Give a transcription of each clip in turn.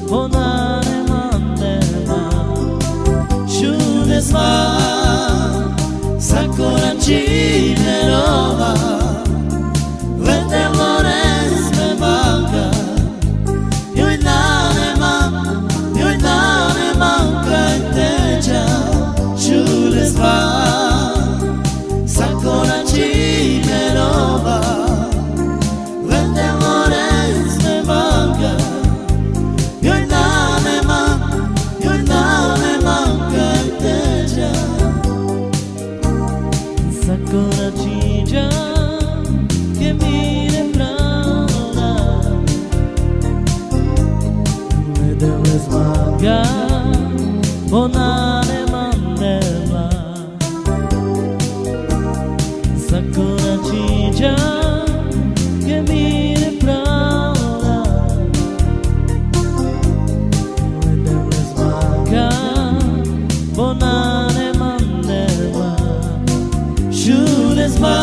bonane mandema Shudesma Sakura chimerova Vete mores me manca Yuinane manca Teja Shudesma Sakura chimerova Vete mores me manca Yuinane manca Teja Sakura chija que mire pra lá Me deu esmagar Bonane mandela Sakura chija que mire pra lá Me deu esmagar Bonane mandela Shudesma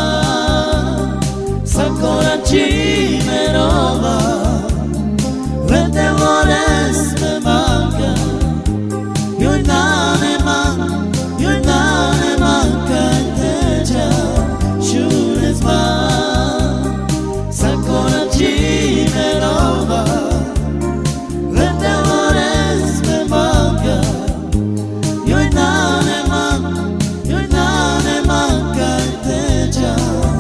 Sakura chimerova Vete mores me manca Yuinane manca Teja Shudesma Sakura chimerova Vete mores me manca Yuinane manca Teja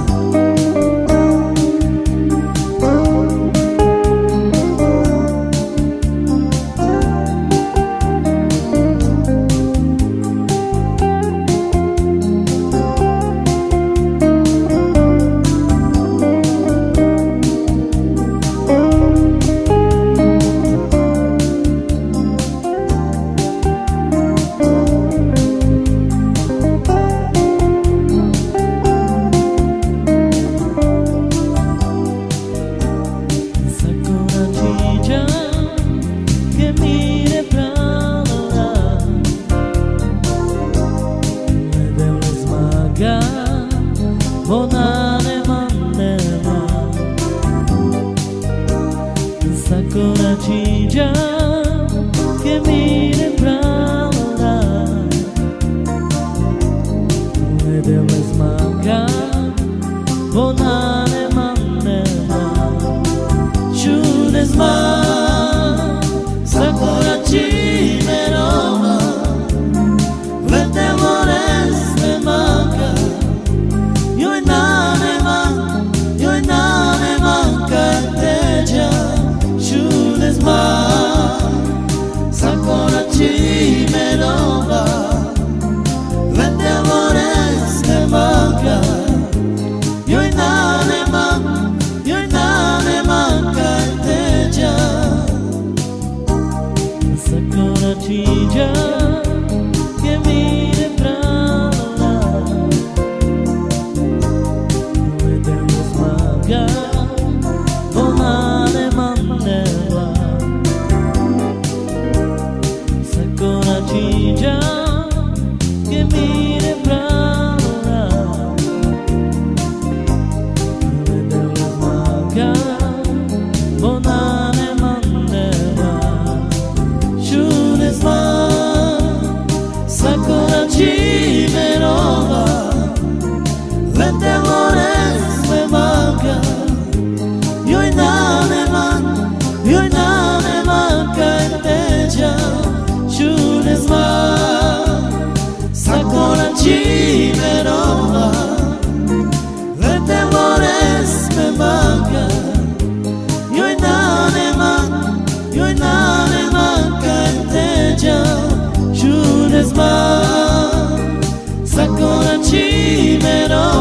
que mire pra lá Me deu esmagar Bonane mandela Sakura chija que mire pra lá Me deu esmagar Bonane mandela Shudesma Sakura chimerova Vete mores me manca Yuinane manca Teja Shudesma Sakura chimerova Vete mores me manca Yuinane manca Teja Sakura chija que mire pra lá Me deu esmagar Bonane mandela Sakura chija que mire pra lá Me deu esmagar Bonane mandela Shudesma Sakura chimerova Vete mores me manca Yuinane manca Teja Shudesma Sakura chimerova Vete mores me manca Yuinane manca Teja Shudesma Sakura chimerova